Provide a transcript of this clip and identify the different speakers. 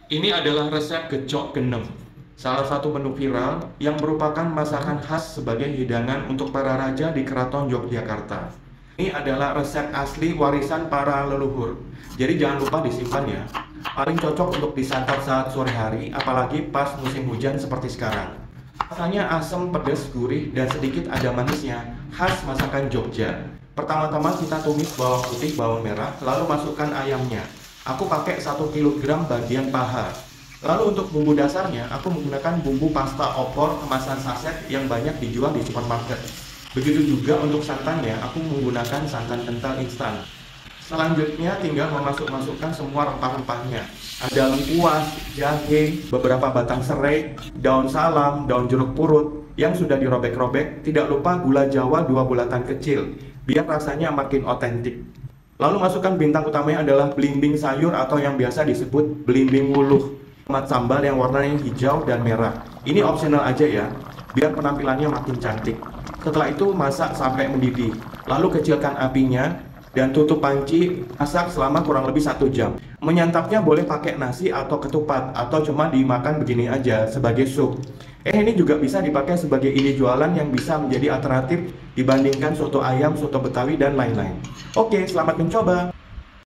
Speaker 1: Ini adalah resep gecok genem, salah satu menu viral yang merupakan masakan khas sebagai hidangan untuk para raja di Keraton Yogyakarta. Ini adalah resep asli warisan para leluhur, jadi jangan lupa disimpan ya. Paling cocok untuk disantap saat sore hari, apalagi pas musim hujan seperti sekarang. Rasanya asam, pedas, gurih, dan sedikit ada manisnya, khas masakan Jogja. Pertama-tama kita tumis bawang putih, bawang merah, lalu masukkan ayamnya. Aku pakai 1 kg bagian paha. Lalu untuk bumbu dasarnya, aku menggunakan bumbu pasta opor kemasan saset yang banyak dijual di supermarket. Begitu juga untuk santannya, aku menggunakan santan kental instan. Selanjutnya tinggal memasukkan semua rempah-rempahnya. Ada lengkuas, jahe, beberapa batang serai, daun salam, daun jeruk purut yang sudah dirobek-robek. Tidak lupa gula jawa 2 bulatan kecil, biar rasanya makin otentik. Lalu masukkan bintang utamanya adalah belimbing sayur atau yang biasa disebut belimbing wuluh. Tomat sambal yang warnanya hijau dan merah. Ini opsional aja ya, biar penampilannya makin cantik. Setelah itu masak sampai mendidih. Lalu kecilkan apinya dan tutup panci, masak selama kurang lebih 1 jam. Menyantapnya boleh pakai nasi atau ketupat atau cuma dimakan begini aja sebagai sup. Ini juga bisa dipakai sebagai ide jualan yang bisa menjadi alternatif dibandingkan soto ayam, soto betawi, dan lain-lain. Oke, selamat mencoba.